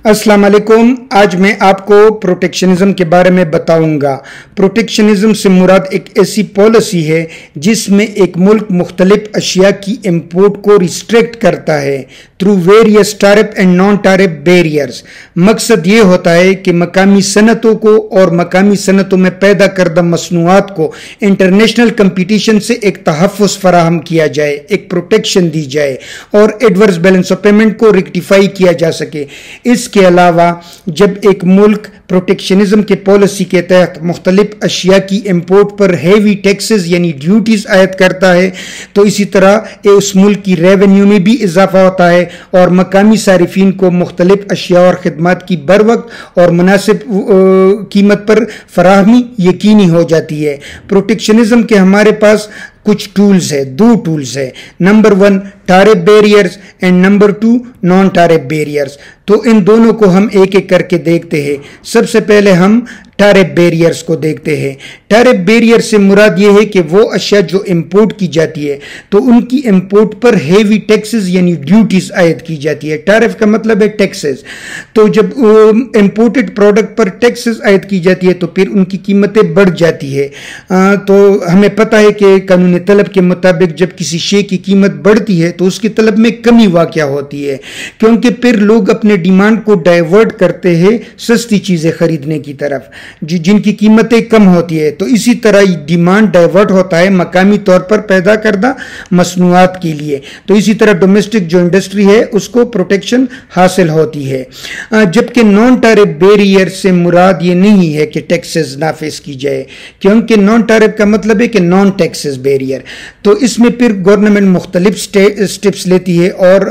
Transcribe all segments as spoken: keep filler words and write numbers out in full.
السلام علیکم. آج میں آپ کو پروٹیکشنزم کے بارے میں بتاؤں گا. پروٹیکشنزم سے مراد ایک ایسی پالیسی ہے جس میں ایک ملک مختلف اشیاء کی امپورٹ کو ریسٹرکٹ کرتا ہے through various tariff and non tariff barriers. مقصد یہ ہوتا ہے کہ مقامی صنعتوں کو اور مقامی صنعتوں میں پیدا کردہ مصنوعات کو انٹرنیشنل کمپٹیشن سے ایک تحفظ فراہم کیا جائے، ایک پروٹیکشن دی جائے اور ایڈورس بیلنس آف پیمنٹ کو ریکٹیفائی کیا جا سکے. اس کے علاوہ جب ایک ملک پروٹیکشنزم کے پالیسی کے تحت مختلف اشیاء کی امپورٹ پر ہیوی ٹیکسز یعنی ڈیوٹیز عائد کرتا ہے تو اسی طرح اس ملک کی ریونیو میں بھی اضافہ ہوتا ہے اور مقامی صارفین کو مختلف اشیاء اور خدمات کی بروقت اور مناسب قیمت پر فراہمی یقینی ہو جاتی ہے. پروٹیکشنزم کے ہمارے پاس کچھ ٹولز ہے، دو ٹولز ہے. Number one tariff barriers and number two non tariff barriers. تو ان دونوں کو ہم ایک ایک کر کے دیکھتے ہیں. سب سے پہلے ہم ٹیرف بیریئرز کو دیکھتے ہیں. ٹیرف بیریئر سے مراد یہ ہے کہ وہ اشیاء جو امپورٹ کی جاتی ہے تو ان کی امپورٹ پر ہیوی ٹیکسز یعنی ڈیوٹیز عائد کی جاتی ہے. ٹیرف کا مطلب ہے ٹیکسز. تو جب امپورٹڈ پروڈکٹ پر ٹیکسز عائد کی جاتی ہے تو پھر ان کی قیمتیں بڑھ جاتی ہے. تو ہمیں پتہ ہے کہ قانون طلب کے مطابق جب کسی شے کی قیمت بڑھتی ہے تو اس کی طلب میں کمی واقع ہوتی ہے، کیونکہ پھر لوگ اپنے ڈیمانڈ کو ڈائیورٹ کرتے ہیں سستی چیزیں خریدنے کی طرف جن کی قیمتیں کم ہوتی ہے. تو اسی طرح ڈیمانڈ ڈائیورٹ ہوتا ہے مقامی طور پر پیدا کردہ مصنوعات کے لیے. تو اسی طرح ڈومیسٹک جو انڈسٹری ہے اس کو پروٹیکشن حاصل ہوتی ہے. جبکہ نان ٹیرف بیریئر سے مراد یہ نہیں ہے کہ ٹیکسز نافذ کی جائے، کیونکہ نان ٹیرف کا مطلب ہے کہ نان ٹیکسز بیریئر. تو اس میں پھر گورنمنٹ مختلف سٹیپس لیتی ہے اور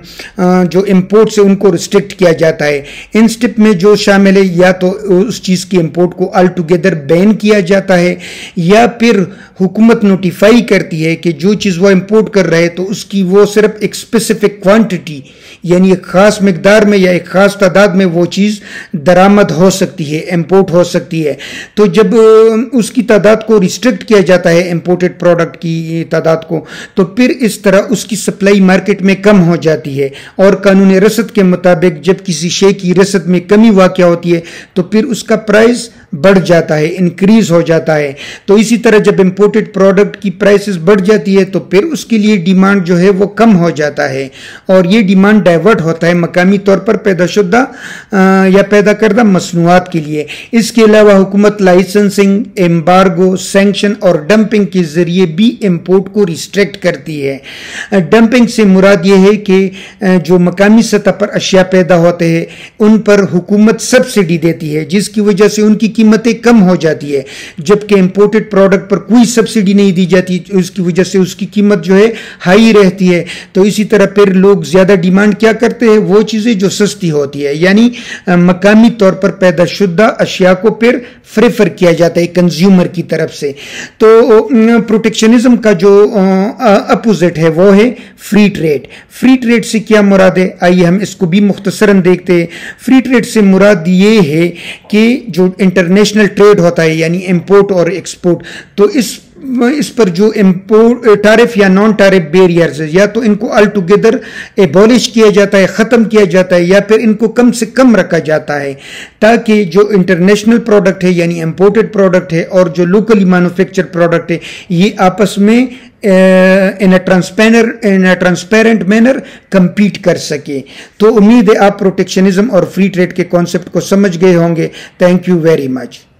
جو امپورٹ سے ان کو ریسٹرکٹ کیا جاتا ہے. ان سٹیپ میں جو شامل ہے یا تو اس چیز کی امپورٹ کو آل ٹوگیدر بین کیا جاتا ہے یا پھر حکومت نوٹیفائی کرتی ہے کہ جو چیز وہ امپورٹ کر رہے تو اس کی وہ صرف ایک اسپیسیفک کوانٹٹی یعنی ایک خاص مقدار میں یا ایک خاص تعداد میں وہ چیز درآمد ہو سکتی ہے، امپورٹ ہو سکتی ہے. تو جب اس کی تعداد کو ریسٹرکٹ کیا جاتا ہے امپورٹڈ پروڈکٹ کی تعداد کو تو پھر اس طرح اس کی سپلائی مارکیٹ میں کم ہو جاتی ہے اور قانون رسد کے مطابق جب کسی شے کی رسد میں کمی واقع ہوتی ہے تو پھر اس کا پرائز بڑھ جاتا ہے، انکریز ہو جاتا ہے. تو اسی طرح جب امپورٹڈ پروڈکٹ کی پرائسز بڑھ جاتی ہے تو پھر اس کے لیے ڈیمانڈ جو ہے وہ کم ہو جاتا ہے اور یہ ڈیمانڈ ڈائیورٹ ہوتا ہے مقامی طور پر پیدا شدہ یا پیدا کردہ مصنوعات کے لیے. اس کے علاوہ حکومت لائسنسنگ، ایمبارگو، سینکشن اور ڈمپنگ کے ذریعے بھی امپورٹ کو ریسٹرکٹ کرتی ہے. ڈمپنگ سے مراد یہ ہے کہ جو مقامی سطح پر اشیاء پیدا ہوتے ہیں ان پر حکومت سبسڈی دیتی ہے جس کی وجہ سے ان کی قیمتیں کم ہو جاتی ہے، جبکہ امپورٹڈ پروڈکٹ پر کوئی سبسڈی نہیں دی جاتی اس کی وجہ سے اس کی قیمت جو ہے ہائی رہتی ہے. تو اسی طرح پھر لوگ زیادہ ڈیمانڈ کیا کرتے ہیں، وہ چیزیں جو سستی ہوتی ہے یعنی مقامی طور پر پیدا شدہ اشیاء کو پھر پریفر کیا جاتا ہے کنزیومر کی طرف سے. تو پروٹیکشنزم کا جو اپوزٹ ہے وہ ہے فری ٹریڈ. فری ٹریڈ سے کیا مراد ہے؟ آئیے ہم اس کو بھی مختصراً دیکھتے ہیں. فری ٹریڈ سے مراد یہ ہے کہ جو انٹرنیشنل ٹریڈ ہوتا ہے یعنی امپورٹ اور ایکسپورٹ، تو اس اس پر جو امپورٹ ٹیرف یا نان ٹیرف بیریئرز یا تو ان کو آل ٹوگیدر ایبولش کیا جاتا ہے، ختم کیا جاتا ہے یا پھر ان کو کم سے کم رکھا جاتا ہے تاکہ جو انٹرنیشنل پروڈکٹ ہے یعنی امپورٹڈ پروڈکٹ ہے اور جو لوکلی مینوفیکچر پروڈکٹ ہے یہ آپس میں in a transparent in a transparent manner compete کر سکے. تو امید ہے آپ پروٹیکشنزم اور فری ٹریڈ کے کانسیپٹ کو سمجھ گئے ہوں گے. Thank you very much.